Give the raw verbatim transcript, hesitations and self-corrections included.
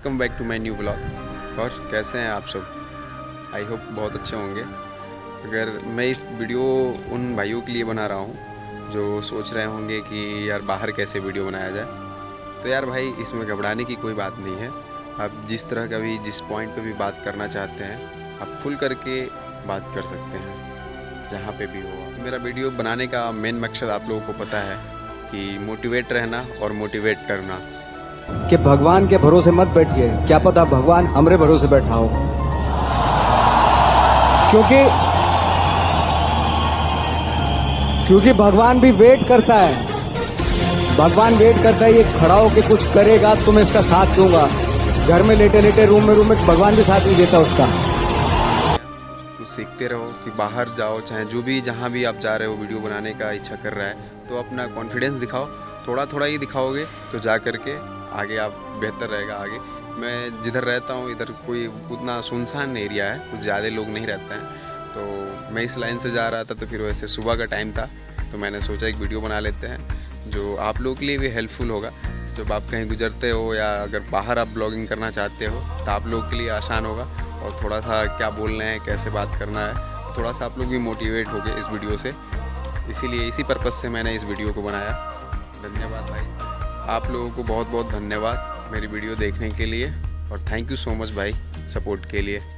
Welcome back to my new blog. और कैसे हैं आप सब? आई होप बहुत अच्छे होंगे। अगर मैं इस वीडियो उन भाइयों के लिए बना रहा हूँ जो सोच रहे होंगे कि यार बाहर कैसे वीडियो बनाया जाए, तो यार भाई इसमें घबराने की कोई बात नहीं है। आप जिस तरह का भी जिस पॉइंट पे भी बात करना चाहते हैं आप खुल करके बात कर सकते हैं, जहाँ पे भी हो। तो मेरा वीडियो बनाने का मेन मकसद आप लोगों को पता है कि मोटिवेट रहना और मोटिवेट करना। कि भगवान के भरोसे मत बैठिए, क्या पता भगवान हमरे भरोसे बैठा हो। क्योंकि क्योंकि भगवान भी वेट करता है। भगवान वेट करता है, ये खड़ा होके कुछ करेगा तो मैं इसका साथ दूंगा। घर में लेटे लेटे रूम में रूम में भगवान भी साथ नहीं देता उसका। कुछ सीखते रहो कि बाहर जाओ, चाहे जो भी जहाँ भी आप जा रहे हो, वीडियो बनाने का इच्छा कर रहा है तो अपना कॉन्फिडेंस दिखाओ। थोड़ा थोड़ा ही दिखाओगे तो जा करके आगे आप बेहतर रहेगा। आगे मैं जिधर रहता हूँ इधर कोई उतना सुनसान एरिया है, कुछ ज़्यादा लोग नहीं रहते हैं, तो मैं इस लाइन से जा रहा था तो फिर वैसे सुबह का टाइम था तो मैंने सोचा एक वीडियो बना लेते हैं जो आप लोगों के लिए भी हेल्पफुल होगा। जब आप कहीं गुजरते हो या अगर बाहर आप ब्लॉगिंग करना चाहते हो तो आप लोगों के लिए आसान होगा। और थोड़ा सा क्या बोलना है, कैसे बात करना है, थोड़ा सा आप लोग भी मोटिवेट हो गए इस वीडियो से। इसीलिए इसी पर्पज़ से मैंने इस वीडियो को बनाया। धन्यवाद भाई, आप लोगों को बहुत बहुत धन्यवाद मेरी वीडियो देखने के लिए, और थैंक यू सो मच भाई सपोर्ट के लिए।